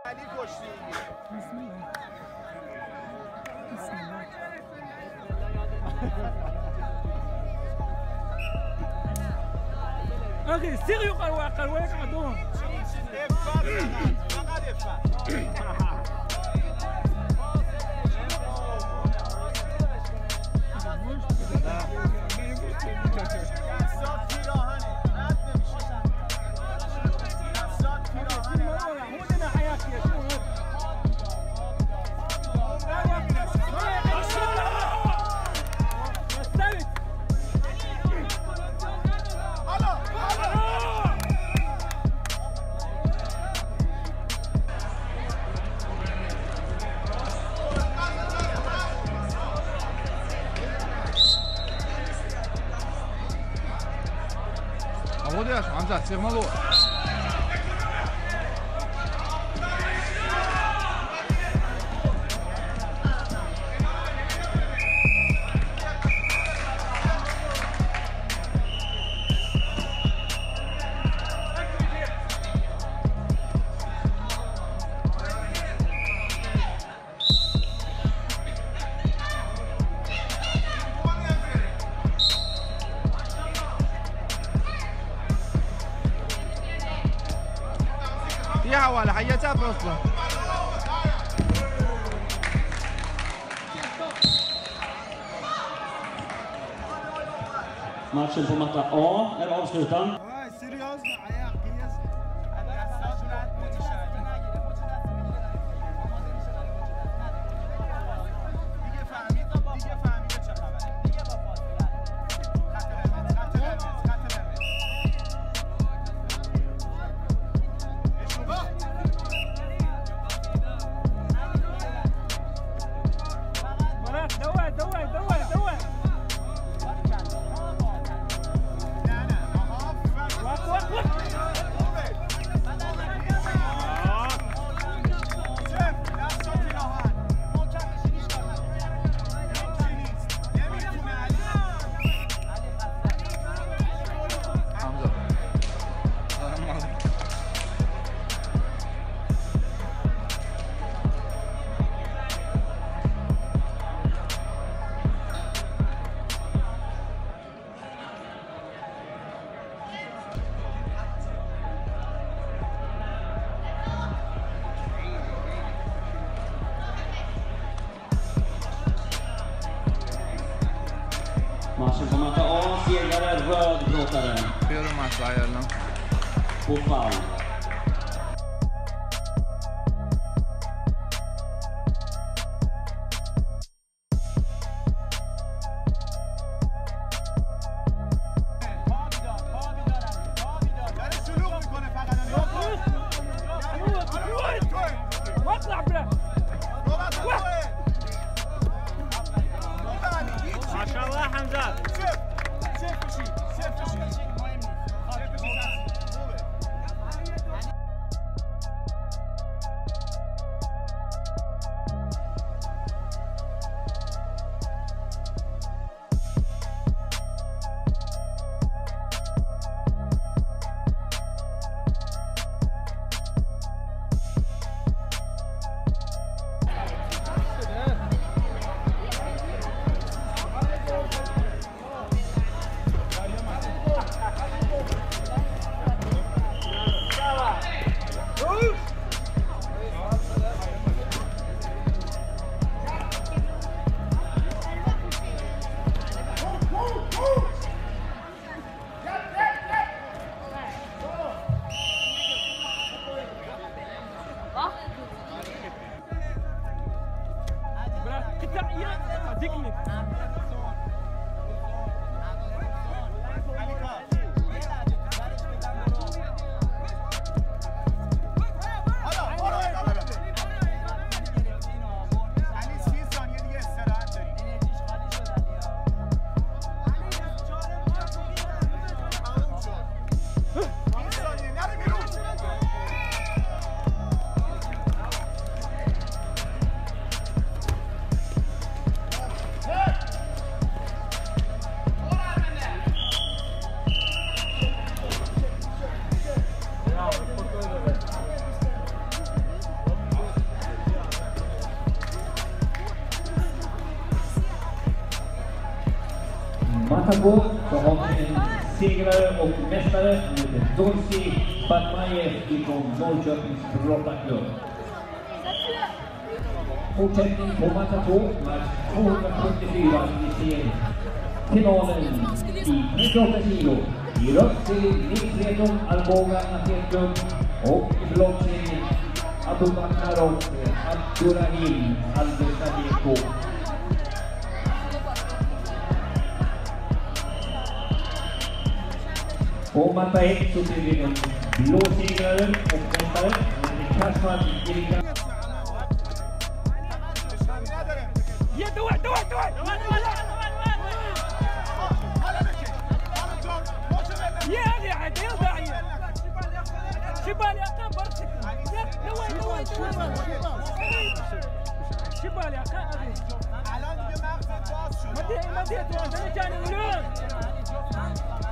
علی کشتی. بسم الله. بسم الله. اخي سيريو قرويك عندهم. فقط دفاع. Khamzat Chimaev. يا حوالي حياتها اصلا Matchen på matta A är avslutad. Matchen på matta A, segrare rödbrottaren. På fall. ما شاء الله حمزات سيف matcha 2 så har vi en segrare och mästare som heter Chimaev från Norrköpings brottarklubb. Fortsättning på matcha 2, match 274. Vi ser finalen i 38 kilo. I rött till Nixreton, Arboga, Natetklubb och i blockserien Abubakar och Abdurrahim Al-Besabeko. På matcha 1 så ser vi en blå segrare och mästare. Khamzat Chimaev. يا دوي دوي دوي يا هذه عادي يا ضاعي شبالي اقام برشك يا دوي دوي شبالي اقام ما دي ما دي انا كان يقولون